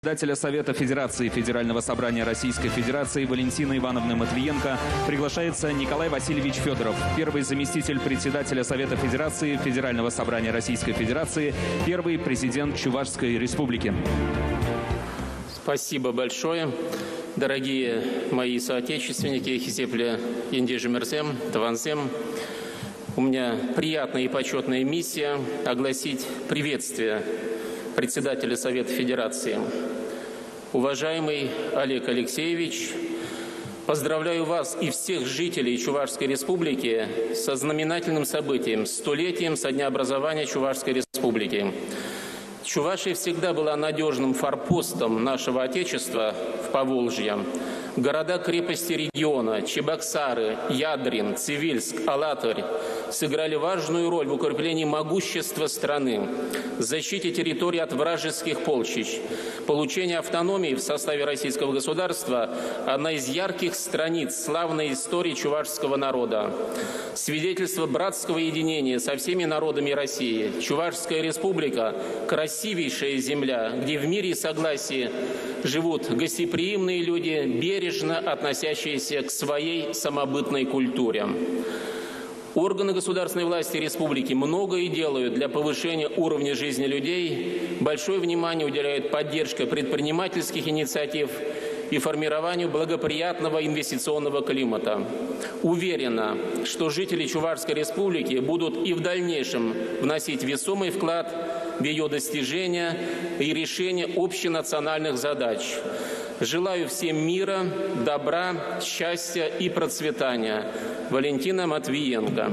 Председателя Совета Федерации Федерального собрания Российской Федерации Валентины Ивановны Матвиенко приглашается Николай Васильевич Федоров, первый заместитель председателя Совета Федерации Федерального собрания Российской Федерации, первый президент Чувашской Республики. Спасибо большое. Дорогие мои соотечественники, Хисепля Индежимерзем, Таванзем, у меня приятная и почетная миссия огласить приветствие председателя Совета Федерации. Уважаемый Олег Алексеевич, поздравляю вас и всех жителей Чувашской Республики со знаменательным событием, столетием со дня образования Чувашской Республики. Чувашия всегда была надежным форпостом нашего Отечества в Поволжье. Города-крепости региона Чебоксары, Ядрин, Цивильск, Алатырь сыграли важную роль в укреплении могущества страны, защите территории от вражеских полчищ. Получение автономии в составе российского государства – одна из ярких страниц славной истории чувашского народа. Свидетельство братского единения со всеми народами России. Чувашская республика – красивейшая земля, где в мире и согласии живут гостеприимные люди, бережно относящиеся к своей самобытной культуре. Органы государственной власти республики многое делают для повышения уровня жизни людей, большое внимание уделяют поддержке предпринимательских инициатив и формированию благоприятного инвестиционного климата. Уверена, что жители Чувашской республики будут и в дальнейшем вносить весомый вклад в ее достижение и решение общенациональных задач. Желаю всем мира, добра, счастья и процветания. Валентина Матвиенко.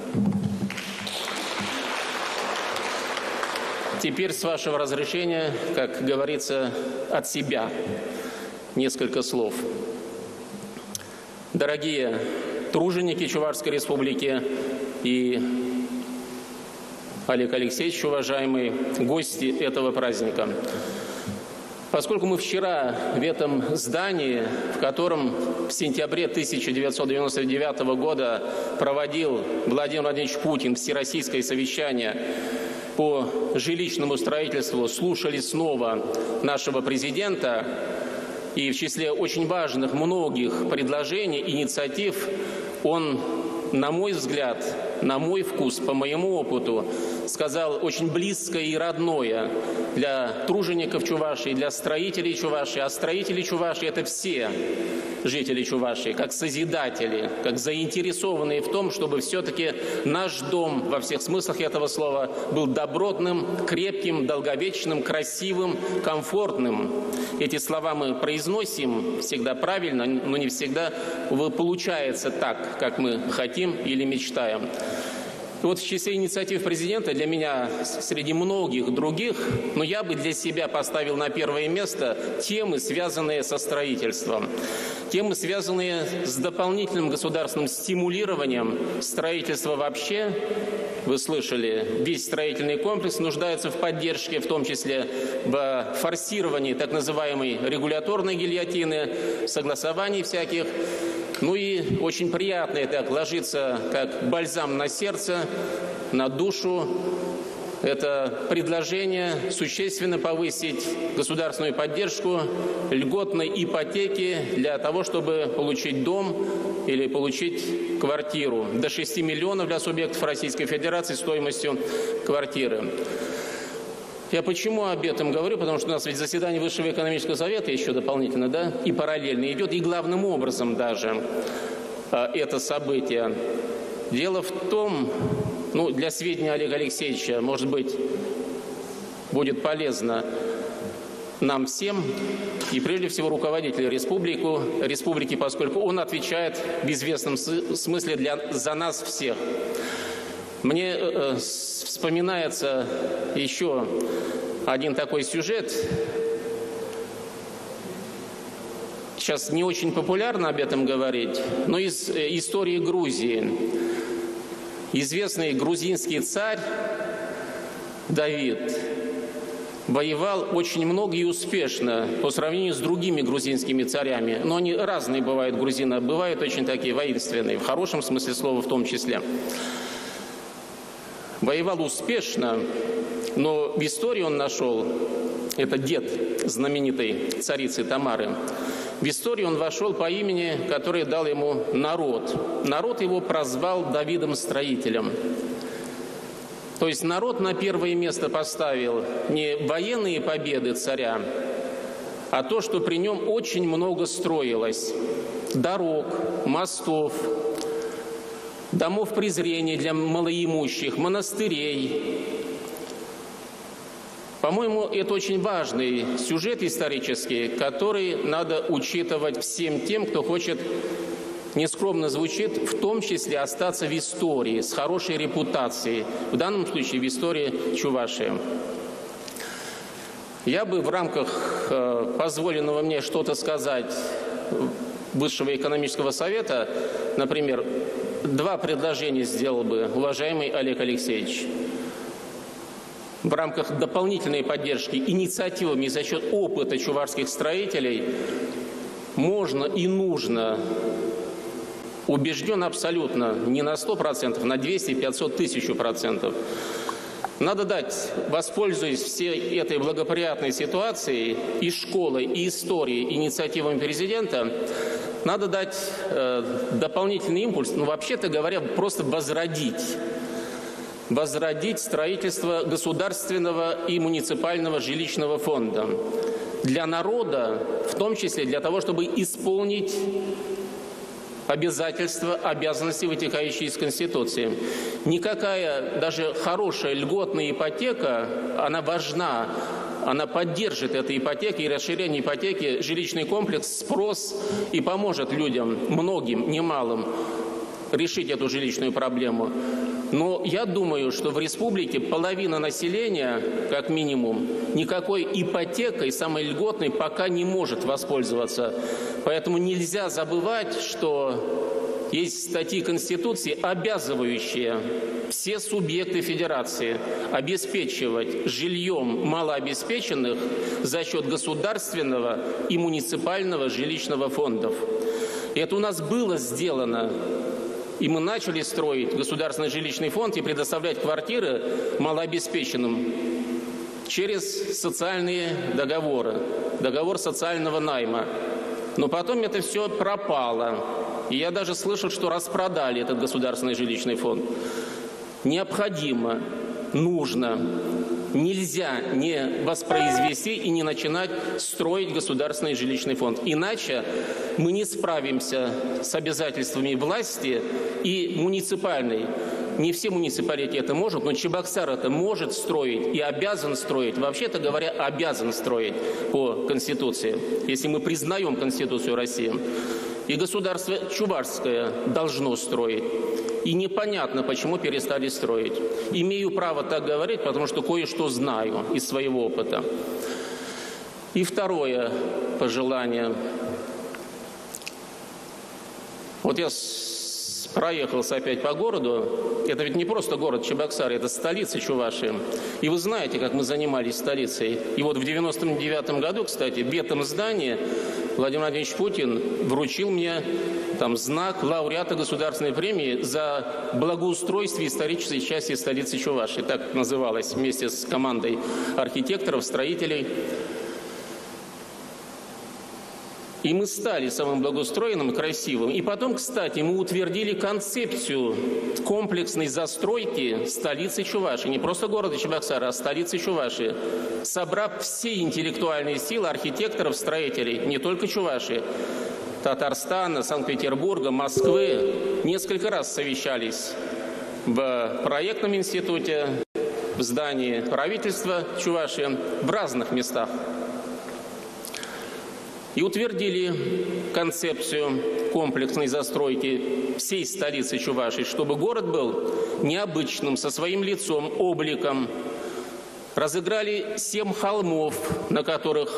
Теперь, с вашего разрешения, как говорится, от себя несколько слов. Дорогие труженики Чувашской республики и Олег Алексеевич, уважаемые гости этого праздника. Поскольку мы вчера в этом здании, в котором в сентябре 1999 года проводил Владимир Владимирович Путин всероссийское совещание по жилищному строительству, слушали снова нашего президента, и в числе очень важных многих предложений, инициатив, он, на мой взгляд, на мой вкус, по моему опыту, сказал очень близкое и родное для тружеников Чувашии, для строителей Чувашии. А строители Чувашии – это все жители Чувашии, как созидатели, как заинтересованные в том, чтобы все-таки наш дом, во всех смыслах этого слова, был добротным, крепким, долговечным, красивым, комфортным. Эти слова мы произносим всегда правильно, но не всегда получается так, как мы хотим или мечтаем. И вот в числе инициатив президента для меня, среди многих других, но я бы для себя поставил на первое место темы, связанные со строительством. Темы, связанные с дополнительным государственным стимулированием строительства вообще. Вы слышали, весь строительный комплекс нуждается в поддержке, в том числе в форсировании так называемой регуляторной гильотины, согласований всяких. Ну и очень приятно это ложится как бальзам на сердце, на душу. Это предложение существенно повысить государственную поддержку льготной ипотеки для того, чтобы получить дом или получить квартиру. До 6 миллионов для субъектов Российской Федерации стоимостью квартиры. Я почему об этом говорю? Потому что у нас ведь заседание Высшего экономического совета еще дополнительно, да, и параллельно идет, и главным образом даже это событие. Дело в том, ну, для сведения Олега Алексеевича, может быть, будет полезно нам всем, и прежде всего руководителю республики, поскольку он отвечает в известном смысле за нас всех. Мне вспоминается еще один такой сюжет. Сейчас не очень популярно об этом говорить, но из истории Грузии. Известный грузинский царь Давид воевал очень много и успешно по сравнению с другими грузинскими царями. Но они разные бывают, грузины, бывают очень такие воинственные, в хорошем смысле слова в том числе. Воевал успешно, но в истории он нашел, это дед знаменитой царицы Тамары. В историю он вошел по имени, которое дал ему народ. Народ его прозвал Давидом-строителем. То есть народ на первое место поставил не военные победы царя, а то, что при нем очень много строилось. Дорог, мостов, домов презрения для малоимущих, монастырей. По-моему, это очень важный сюжет исторический, который надо учитывать всем тем, кто хочет, нескромно звучит, в том числе остаться в истории с хорошей репутацией, в данном случае в истории Чувашии. Я бы в рамках позволенного мне что-то сказать Высшего экономического совета, например, 2 предложения сделал бы уважаемый Олег Алексеевич. В рамках дополнительной поддержки инициативами за счет опыта чувашских строителей можно и нужно, убежден абсолютно, не на 100%, на 200, 500, 1000%. Надо дать, воспользуясь всей этой благоприятной ситуацией и школой, и историей, инициативами президента, надо дать дополнительный импульс, вообще-то говоря, просто возродить строительство государственного и муниципального жилищного фонда для народа, в том числе для того, чтобы исполнить обязательства, обязанности, вытекающие из Конституции. Никакая даже хорошая льготная ипотека, она важна, она поддержит эту ипотеку и расширение ипотеки, жилищный комплекс, спрос и поможет людям, многим, немалым, решить эту жилищную проблему. Но я думаю, что в республике половина населения, как минимум, никакой ипотекой, самой льготной, пока не может воспользоваться. Поэтому нельзя забывать, что есть статьи Конституции, обязывающие все субъекты федерации обеспечивать жильем малообеспеченных за счет государственного и муниципального жилищного фондов. И это у нас было сделано. И мы начали строить государственный жилищный фонд и предоставлять квартиры малообеспеченным через социальные договоры, договор социального найма. Но потом это все пропало. И я даже слышал, что распродали этот государственный жилищный фонд. Необходимо, нужно, нельзя не воспроизвести и не начинать строить государственный жилищный фонд. Иначе мы не справимся с обязательствами власти и муниципальной. Не все муниципалитеты могут, но Чебоксар это может строить и обязан строить. Вообще-то говоря, обязан строить по Конституции, если мы признаем Конституцию России. И государство чувашское должно строить. И непонятно, почему перестали строить. Имею право так говорить, потому что кое-что знаю из своего опыта. И второе пожелание. Вот я проехался опять по городу. Это ведь не просто город Чебоксар, это столица Чувашии. И вы знаете, как мы занимались столицей. И вот в 1999 году, кстати, в этом здании Владимир Владимирович Путин вручил мне там знак лауреата государственной премии за благоустройство исторической части столицы Чувашии. Так называлось, вместе с командой архитекторов, строителей. И мы стали самым благоустроенным и красивым. И потом, кстати, мы утвердили концепцию комплексной застройки столицы Чувашии. Не просто города Чебоксара, а столицы Чувашии. Собрав все интеллектуальные силы архитекторов, строителей, не только Чувашии, Татарстана, Санкт-Петербурга, Москвы, несколько раз совещались в проектном институте, в здании правительства Чувашии, в разных местах. И утвердили концепцию комплексной застройки всей столицы Чувашии, чтобы город был необычным, со своим лицом, обликом. Разыграли 7 холмов, на которых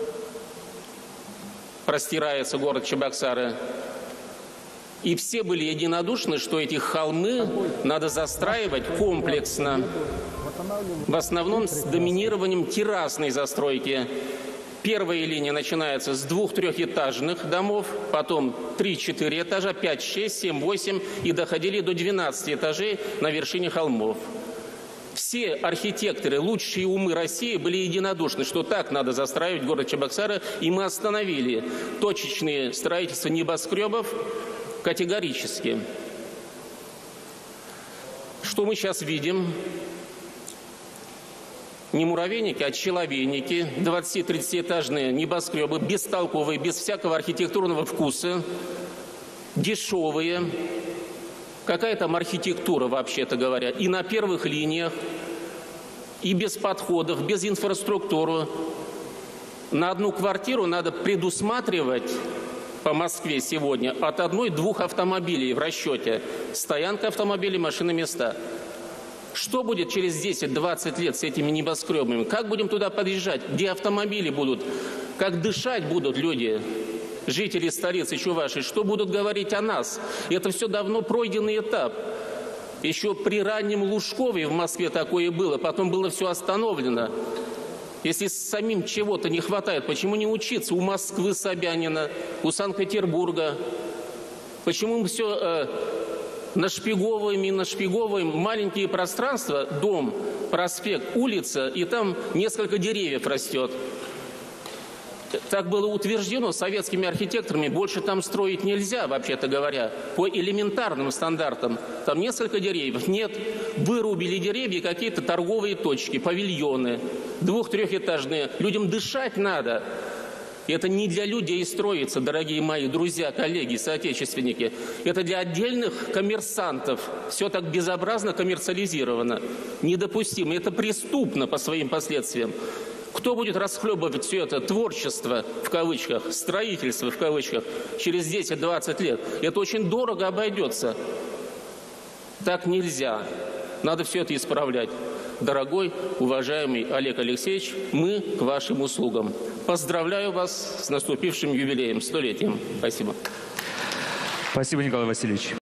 простирается город Чебоксары. И все были единодушны, что эти холмы надо застраивать комплексно, в основном с доминированием террасной застройки. Первая линия начинается с 2-3-этажных домов, потом 3-4 этажа, 5, 6, 7, 8 и доходили до 12 этажей на вершине холмов. Все архитекторы, лучшие умы России были единодушны, что так надо застраивать город Чебоксары, и мы остановили точечные строительства небоскребов категорически. Что мы сейчас видим? Не муравейники, а человейники, 20-30-этажные небоскребы, бестолковые, без всякого архитектурного вкуса, дешевые. Какая там архитектура, вообще-то говоря, и на первых линиях, и без подходов, без инфраструктуры. На одну квартиру надо предусматривать по Москве сегодня от 1-2 автомобилей в расчете. Стоянка автомобилей, машины, места. Что будет через 10-20 лет с этими небоскребами? Как будем туда подъезжать? Где автомобили будут? Как дышать будут люди, жители столицы Чувашии? Что будут говорить о нас? Это все давно пройденный этап. Еще при раннем Лужкове в Москве такое было, потом было все остановлено. Если самим чего-то не хватает, почему не учиться у Москвы, Собянина, у Санкт-Петербурга? Почему мы все нашпиговываем маленькие пространства, дом, проспект, улица, и там несколько деревьев растет? Так было утверждено советскими архитекторами, больше там строить нельзя, вообще-то говоря, по элементарным стандартам. Там несколько деревьев. Нет, вырубили деревья, какие-то торговые точки, павильоны, 2-3-этажные. Людям дышать надо. Это не для людей строится, дорогие мои друзья, коллеги, соотечественники. Это для отдельных коммерсантов. Все так безобразно коммерциализировано. Недопустимо. Это преступно по своим последствиям. Кто будет расхлебывать все это творчество, в кавычках, строительство, в кавычках, через 10-20 лет? Это очень дорого обойдется. Так нельзя. Надо все это исправлять. Дорогой, уважаемый Олег Алексеевич, мы к вашим услугам. Поздравляю вас с наступившим юбилеем, 100-летием. Спасибо. Спасибо, Николай Васильевич.